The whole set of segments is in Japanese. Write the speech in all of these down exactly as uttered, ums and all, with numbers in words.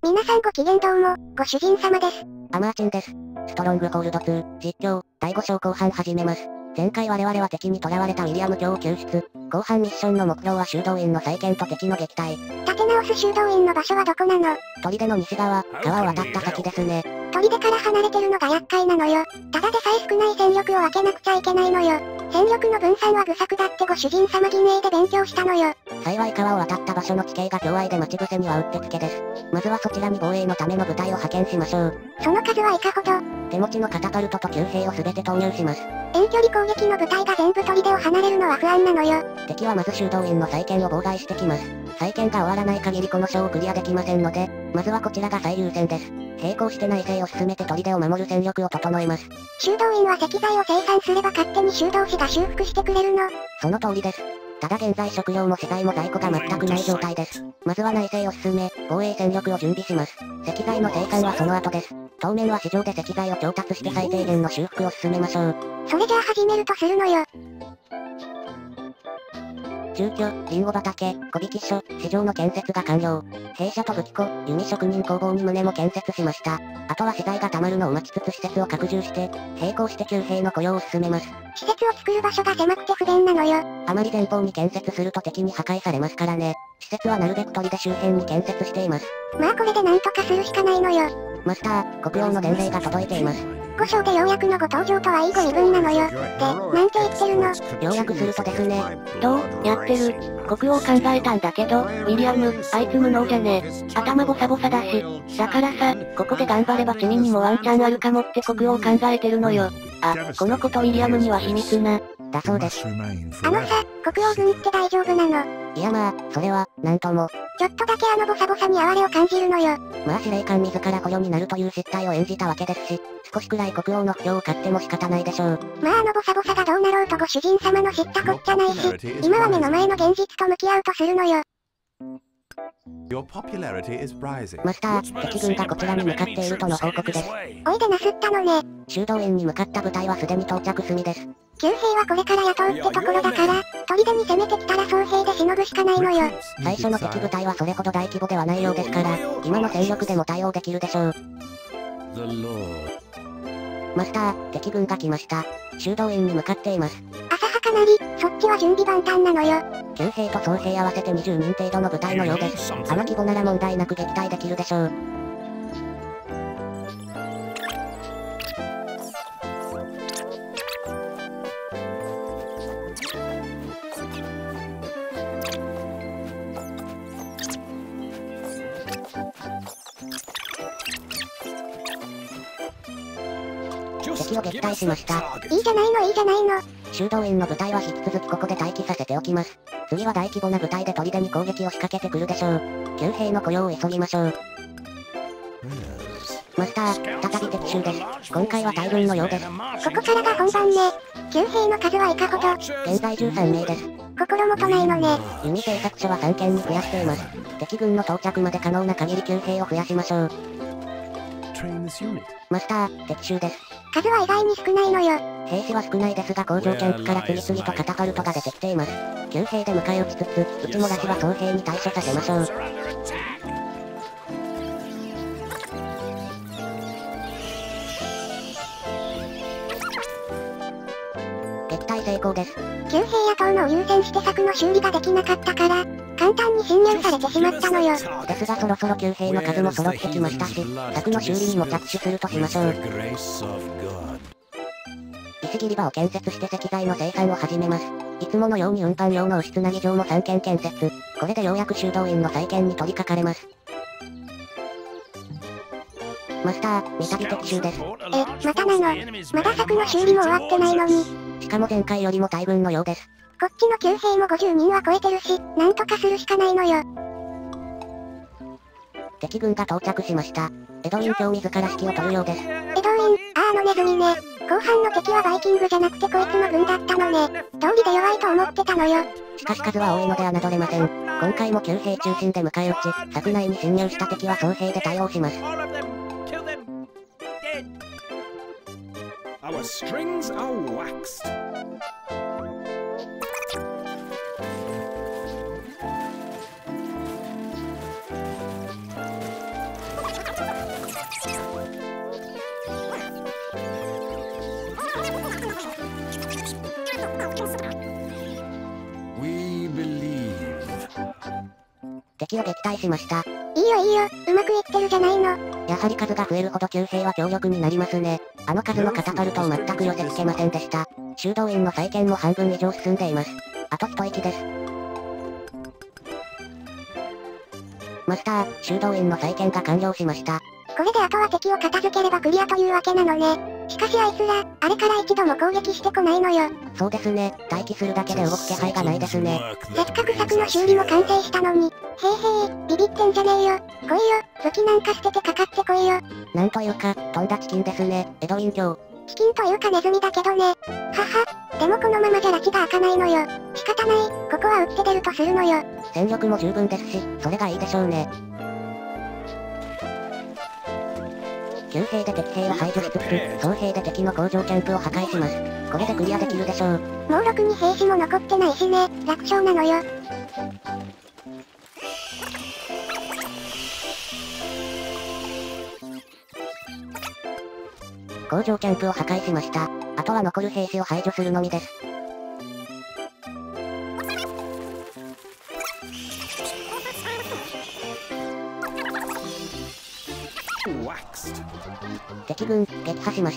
皆さんごきげんどうも、ご主人様です。 アマーチンです。ストロングホールドツー、実況、だいご章後半始めます。前回我々は敵に囚われたウィリアム卿を救出。後半ミッションの目標は修道院の再建と敵の撃退。 立て直す修道院の場所はどこなの？ 砦の西側、川を渡った先ですね。 砦から離れてるのが厄介なのよ。ただでさえ少ない戦力を分けなくちゃいけないのよ。戦力の分散は愚策だってご主人様銀英で勉強したのよ。 幸い川を渡った場所の地形が狭隘で待ち伏せにはうってつけです。まずはそちらに防衛のための部隊を派遣しましょう。 その数はいかほど？ 手持ちのカタパルトと旧兵を全て投入します。 遠距離攻撃の部隊が全部砦を離れるのは不安なのよ。 敵はまず修道院の再建を妨害してきます。再建が終わらない限りこの章をクリアできませんので、まずはこちらが最優先です。並行して内政を進めて砦を守る戦力を整えます。 修道院は石材を生産すれば勝手に修道士が修復してくれるの？ その通りです。ただ現在食料も資材も在庫が全くない状態です。まずは内政を進め、防衛戦力を準備します。石材の生産はその後です。当面は市場で石材を調達して最低限の修復を進めましょう。 それじゃあ始めるとするのよ。 住居、リンゴ畑、小引所、市場の建設が完了。弊社と武器庫、弓職人工房に棟も建設しました。あとは資材が貯まるのを待ちつつ施設を拡充して、並行して旧兵の雇用を進めます。 施設を作る場所が狭くて不便なのよ。 あまり前方に建設すると敵に破壊されますからね。施設はなるべく砦周辺に建設しています。 まあこれでなんとかするしかないのよ。 マスター、国王の伝令が届いています。 ご章でようやくのご登場とはいいご身分なのよ。で、なんて言ってるの？ 要約するとですね。 どうやってる？国王考えたんだけど、ウィリアム、あいつ無能じゃね。頭ボサボサだし。だからさ、ここで頑張れば君にもワンチャンあるかもって国王考えてるのよ。あ、このことウィリアムには秘密な。 だそうです。 あのさ、国王軍って大丈夫なの？ いやまあ、それは、なんとも。 ちょっとだけあのボサボサに哀れを感じるのよ。 まあ司令官自ら捕虜になるという失態を演じたわけですし、少しくらい国王の不評を買っても仕方ないでしょう。 まああのボサボサがどうなろうとご主人様の知ったこっちゃないし、今は目の前の現実と向き合うとするのよ。 マスター、敵軍がこちらに向かっているとの報告です。 おいでなすったのね。 修道院に向かった部隊はすでに到着済みです。 旧兵はこれから雇うってところだから、砦に攻めてきたら総兵でしのぐしかないのよ。 最初の敵部隊はそれほど大規模ではないようですから、今の戦力でも対応できるでしょう。マスター、敵軍が来ました。修道院に向かっています。 浅はかなり、そっちは準備万端なのよ。 旧兵と総兵合わせてにじゅうにん程度の部隊のようです。あの規模なら問題なく撃退できるでしょう。敵を撃退しました。 いいじゃないのいいじゃないの。 修道院の部隊は引き続きここで待機させておきます。次は大規模な部隊で砦に攻撃を仕掛けてくるでしょう。旧兵の雇用を急ぎましょう。マスター、再び敵襲です。今回は大軍のようです。 ここからが本番ね。旧兵の数はいかほど？ 現在じゅうさんめいです。 心もとないのね。 弓製作所はさんけんに増やしています。敵軍の到着まで可能な限り旧兵を増やしましょう。マスター、敵襲です。 数は意外に少ないのよ。 兵士は少ないですが工場キャンプから次々とカタパルトが出てきています。旧兵で迎え撃ちつつ、うちもらしは総兵に対処させましょう。撃退成功です。 旧兵野党のを優先して策の修理ができなかったから、簡単に侵入されてしまったのよ。 ですがそろそろ旧兵の数も揃ってきましたし、策の修理にも着手するとしましょう。石切り場を建設して石材の生産を始めます。いつものように運搬用の牛つなぎ場もさんけん建設。これでようやく修道院の再建に取り掛かれます。マスター、三度敵襲です。 え、またなの？まだ策の修理も終わってないのに。 しかも前回よりも大軍のようです。 こっちの旧兵もごじゅうにんは超えてるし、なんとかするしかないのよ。 敵軍が到着しました。エドウィン卿自ら指揮を取るようです。 エドウィン、ああのネズミね。後半の敵はバイキングじゃなくてこいつの軍だったのね。道理で弱いと思ってたのよ。 しかし数は多いので侮れません。今回も旧兵中心で迎え撃ち、柵内に侵入した敵は総兵で対応します。 Our strings are waxed. 敵を撃退しました。 いいよいいよ、うまくいってるじゃないの。 やはり数が増えるほど旧兵は強力になりますね。あの数のカタパルトを全く寄せ付けませんでした。修道院の再建も半分以上進んでいます。あと一息です。マスター、修道院の再建が完了しました。 これであとは敵を片付ければクリアというわけなのね。しかしあいつら、あれから一度も攻撃してこないのよ。 そうですね、待機するだけで動く気配がないですね。 せっかく柵の修理も完成したのに。へいへい、ビビってんじゃねえよ。来いよ、武器なんか捨ててかかってこいよ。 なんというか、とんだチキンですね、エドウィン卿。 チキンというかネズミだけどね。はは、でもこのままじゃ拉致が開かないのよ。仕方ない、ここは打って出るとするのよ。 戦力も十分ですし、それがいいでしょうね。旧兵で敵兵は排除しつつ、総兵で敵の工場キャンプを破壊します。これでクリアできるでしょう。 もうろくに兵士も残ってないしね、楽勝なのよ。 工場キャンプを破壊しました。あとは残る兵士を排除するのみです。 Waxed. 敵軍、撃破しました。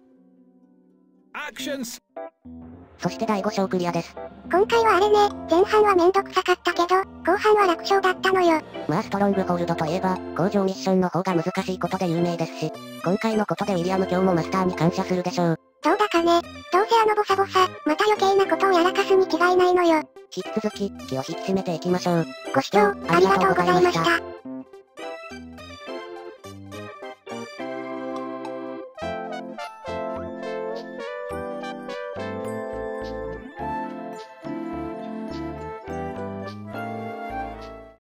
Actions. そしてだいご章クリアです。 今回はあれね、前半はめんどくさかったけど、後半は楽勝だったのよ。 まあストロングホールドといえば、工場ミッションの方が難しいことで有名ですし、今回のことでウィリアム卿もマスターに感謝するでしょう。 どうだかね、どうせあのボサボサ、また余計なことをやらかすに違いないのよ。 引き続き、気を引き締めていきましょう。 ご視聴ありがとうございました。